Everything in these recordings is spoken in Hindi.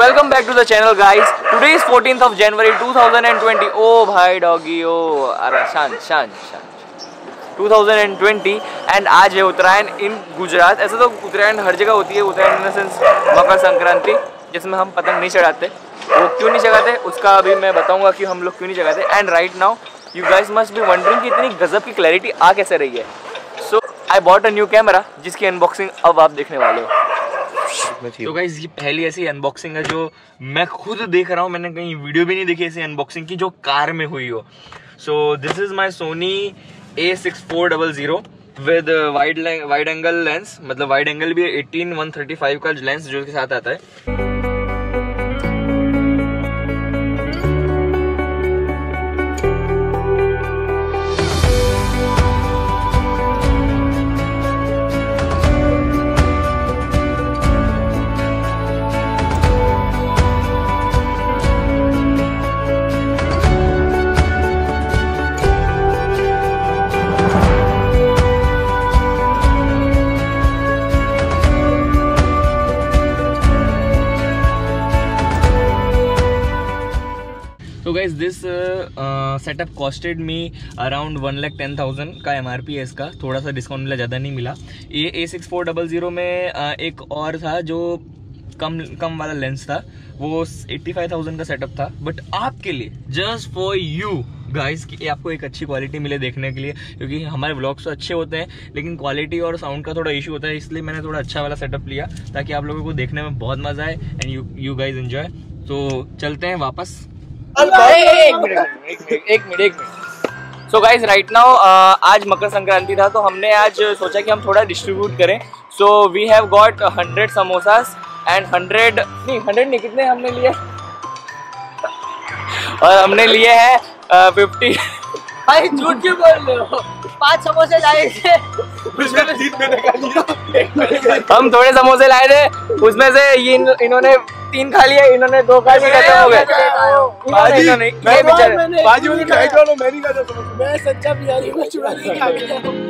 welcome back to the channel guys. Today is 14th of January 2020. Oh भाई डॉगी ओ अरे शांत 2020 एंड आज है उत्तरायण इन गुजरात। ऐसे तो उत्तरायण हर जगह होती है, Uttarayan in the sense Makar Sankranti जिसमें हम पतंग नहीं चढ़ाते। वो क्यों नहीं चढ़ाते उसका अभी मैं बताऊंगा कि हम लोग क्यों नहीं चढ़ाते। And right now you guys must be wondering कि इतनी गजब की क्लैरिटी आ कैसे रही है। So I bought a new camera जिसकी अनबॉक्सिंग अब आप देखने वाले हो। तो गाइस ये पहली ऐसी अनबॉक्सिंग है जो मैं खुद देख रहा हूँ। मैंने कहीं वीडियो भी नहीं देखी ऐसी अनबॉक्सिंग की जो कार में हुई हो। So this is my Sony A6400 with wide angle lens, मतलब वाइड एंगल भी 18-135 का लेंस जो के साथ आता है। So guys, this setup costed me around 1,10,000 का MRP है इसका। थोड़ा सा डिस्काउंट मिला, ज़्यादा नहीं मिला। ये A6400 में एक और था जो कम वाला लेंस था, वो 85,000 का सेटअप था। बट आपके लिए जस्ट फॉर यू गाइस कि आपको एक अच्छी क्वालिटी मिले देखने के लिए, क्योंकि हमारे व्लॉग्स तो अच्छे होते हैं लेकिन क्वालिटी और साउंड का थोड़ा इशू होता है, इसलिए मैंने थोड़ा अच्छा वाला सेटअप लिया ताकि आप लोगों को देखने में बहुत मज़ा आए एंड यू गाइज एंजॉय। तो चलते हैं वापस। एक minute. So guys right now आज मकर संक्रांति था तो हमने आज सोचा कि हम थोड़ा डिस्ट्रीब्यूट करें। So we have got 100 samosas and 100 नहीं कितने हमने लिए और हमने लिए हैं 50। भाई झूठ क्यों बोल रहे हो? 5 समोसे लाए थे हम थोड़े समोसे लाए थे, उसमें से ये इन्होंने 3 खा लिया, इन्होंने 2 खा लिए, खत्म हो गए। मैं सच्चा बिहारी हूँ, चुरा नहीं खा गया।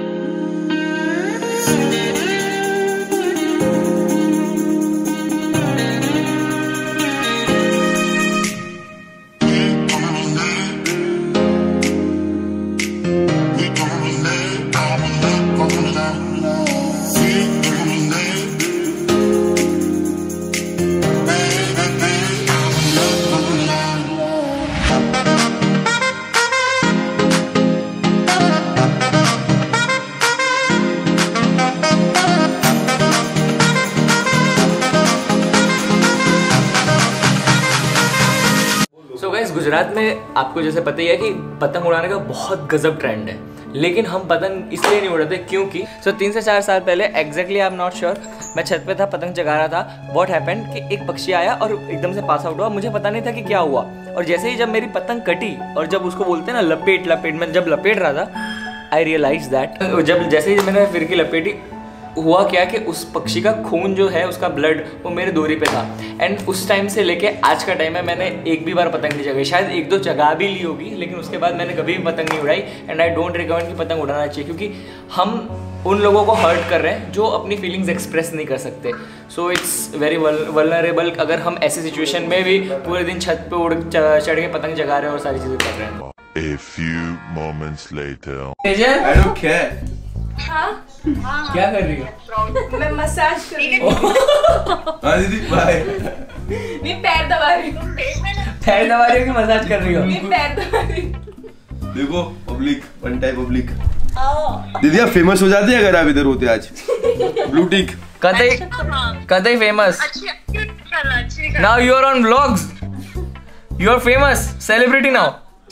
गुजरात में आपको जैसे पता ही है कि पतंग उड़ाने का बहुत गजब ट्रेंड है, लेकिन हम पतंग इसलिए नहीं उड़ाते क्योंकि 3 से 4 साल पहले exactly I am not sure, मैं छत पे था, पतंग जगा रहा था। व्हाट हैपेंड कि एक पक्षी आया और एकदम से पास आउट हुआ, मुझे पता नहीं था कि क्या हुआ। और जैसे ही जब मेरी पतंग कटी और जब उसको बोलते हैं ना लपेट, मैं जब लपेट रहा था आई रियलाइज दैट, जब जैसे ही मैंने फिर की लपेटी, हुआ क्या कि उस पक्षी का खून जो है, उसका ब्लड वो मेरे डोरी पे था। एंड उस टाइम से लेके आज का टाइम है मैंने एक भी बार पतंग नहीं जगाई, शायद 1-2 जगह भी ली होगी, लेकिन उसके बाद मैंने कभी भी पतंग नहीं उड़ाई। एंड आई डोंट रिकमेंड कि पतंग उड़ाना चाहिए, क्योंकि हम उन लोगों को हर्ट कर रहे हैं जो अपनी फीलिंग्स एक्सप्रेस नहीं कर सकते। सो इट्स वेरी वल्नरेबल अगर हम ऐसी सिचुएशन में भी पूरे दिन छत पे चढ़ के पतंग जगा रहे हैं और सारी चीजें कर रहे हैं। A few moments later. I don't care. हाँ? क्या कर रही हो? मैं मसाज कर रही हूँ। हाँ दीदी बाय। नहीं पैर दबा रही हूँ। पैर दबा रही हो कि मसाज कर रही हो? नहीं पैर दबा रही हूँ। देखो पब्लिक, वन टाइम पब्लिक। दीदी आप फेमस हो जाते अगर आप इधर होते आज। Blue tick. कतई famous. Now you are on vlogs. You are famous celebrity now.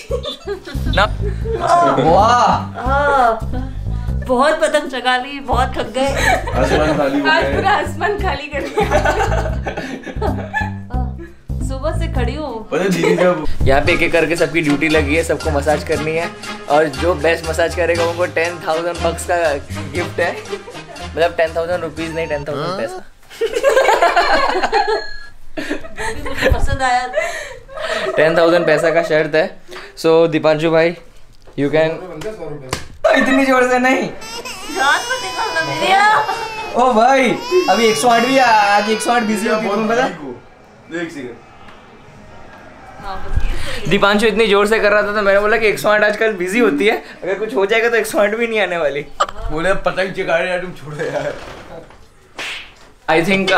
वाह बहुत पतंग चगा ली, बहुत थक गए। आसमान खाली हो गया। आज पूरा आसमान खाली कर दिया। सुबह से खड़ी हूँ। यहाँ पे एक करके सबकी ड्यूटी लगी है, सबको मसाज करनी है और जो बेस्ट मसाज करेगा उनको 10,000 bucks का गिफ्ट है। मतलब 10,000 रुपीज नहीं, 10,000 पैसा। मुझे पसंद आया। 10,000 पैसा का शर्त है। सो दीपांशु भाई यू कैन। इतनी जोर से नहीं, ओ भाई अभी 108 भी आज 108 बिजी हो, पता एक सेकंड। दीपांशु इतनी जोर से कर रहा था तो मैंने बोला कि 108 आजकल बिजी होती है, अगर कुछ हो जाएगा तो 108 भी नहीं आने वाली। बोले पतंग चगा रहे यार, तुम छोड़ो यार। I think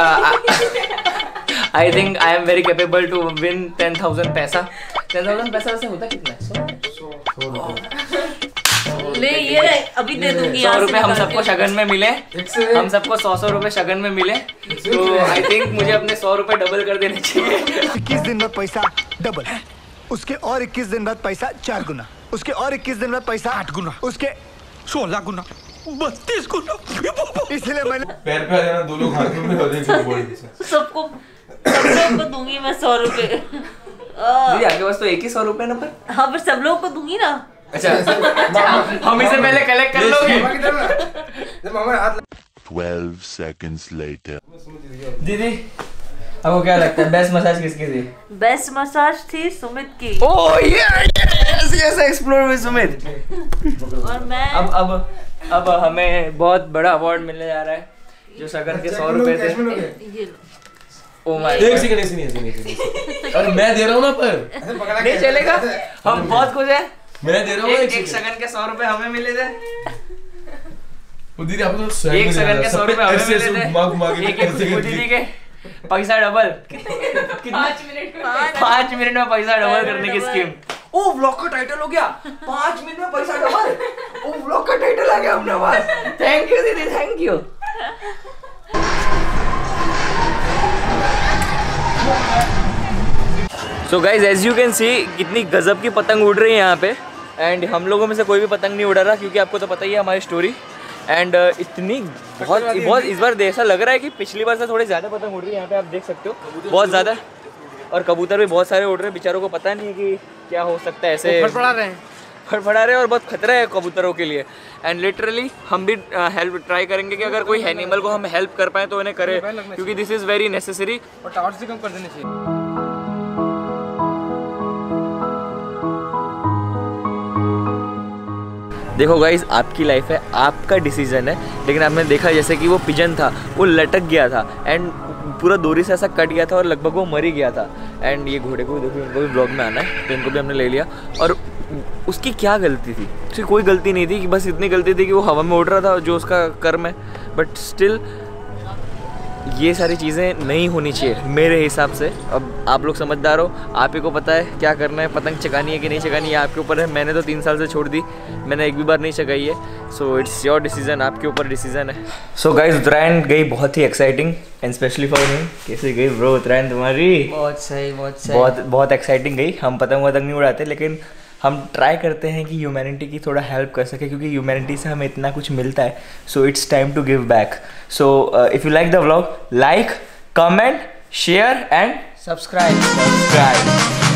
I am very capable to win 10,000 पैसा। 10,000 पैसा वैसे होता कितना है? 100 ले ये अभी दे दूंगी। 100 रुपए हम सबको शगन में मिले, हम सबको 100 रुपए शगन में मिले, तो आई थिंक मुझे अपने 100 रुपए डबल कर देने चाहिए। 21 दिन बाद पैसा डबल, उसके और 21 दिन बाद पैसा 4 गुना, उसके और 21 दिन बाद पैसा 8 गुना, उसके 16 गुना, 32 गुना। इसलिए मैंने पैर पे आ जाना, दो लोग हाथों में हो जाएंगे। सबको दूंगी मैं 100 रुपए। दीदी आपके पास तो एक ही 100 रुपए ना पर? हाँ पर सब लोगों को दूंगी ना। अच्छा हम इसे पहले कलेक्ट कर लोगे। 12 seconds later. दीदी आपको क्या लगता है बेस्ट मसाज किसकी थी? बेस्ट मसाज थी सुमित की। Oh yes yes explore with Sumit. और मैं अब हमें बहुत बड़ा अवार्ड मिलने जा रहा है, जो शगन के 100 रुपए थे। ये लो। ओह माय एक सेकंड ऐसे नहीं। अरे मैं दे रहा हूँ ना पर। नहीं चलेगा, हम बहुत खुश हैं। मैं दे रहा हूँ एक शगन के 100 रुपए हमें मिले थे। वो दीदी आपको तो एक शगन के 100 रुपए हमें मिले थे। घुमा के एक दीदी के पैसा डबल। 5 मिनट में पैसा डबल करने की स्कीम। ओ व्लॉग का टाइटल हो गया 5 मिनट में पैसा डबल। ओ व्लॉग का टाइटल आ गया अपने पास। थैंक यू दीदी, thank you. So guys as you can see कितनी गजब की पतंग उड़ रही है यहाँ पे, एंड हम लोगों में से कोई भी पतंग नहीं उड़ा रहा क्योंकि आपको तो पता ही है हमारी स्टोरी। एंड इतनी बहुत इस बार ऐसा लग रहा है कि पिछली बार से थोड़ी ज़्यादा पतंग उड़ रही है। यहाँ पे आप देख सकते हो बहुत ज़्यादा, और कबूतर भी बहुत सारे उड़ रहे हैं। बेचारों को पता नहीं है कि क्या हो सकता है, ऐसे फड़फड़ा रहे हैं और बहुत खतरा है कबूतरों के लिए। एंड लिटरली हम भी हेल्प ट्राई करेंगे कि अगर कोई एनिमल को हम हेल्प कर पाए तो उन्हें करें, क्योंकि दिस इज़ वेरी नेसेसरी। और टावर से कम कर देने चाहिए। देखो गाइज आपकी लाइफ है, आपका डिसीजन है, लेकिन आपने देखा जैसे कि वो पिजन था वो लटक गया था एंड पूरा डोरी से ऐसा कट गया था और लगभग वो मर ही गया था। एंड ये घोड़े को भी देखो, इनको भी ब्लॉग में आना है तो इनको भी हमने ले लिया। और उसकी क्या गलती थी? उसकी कोई गलती नहीं थी, कि बस इतनी गलती थी कि वो हवा में उड़ रहा था जो उसका कर्म है। बट स्टिल ये सारी चीज़ें नहीं होनी चाहिए मेरे हिसाब से। अब आप लोग समझदार हो, आप ही को पता है क्या करना है, पतंग चगानी है कि नहीं चगानी है आपके ऊपर है। मैंने तो 3 साल से छोड़ दी, मैंने एक भी बार नहीं चगाई है। सो इट्स योर डिसीजन, आपके ऊपर डिसीजन है। सो गाइस उत्तरायण गई बहुत ही exciting and specially for me. कैसे गई ब्रो उत्तरायण तुम्हारी? बहुत सही, बहुत सही, बहुत एक्साइटिंग गई। हम पतंग वतंग नहीं उड़ाते, लेकिन हम ट्राई करते हैं कि ह्यूमैनिटी की थोड़ा हेल्प कर सके, क्योंकि ह्यूमैनिटी से हमें इतना कुछ मिलता है। So it's time to give back. So if you like the vlog, like, comment, share and subscribe.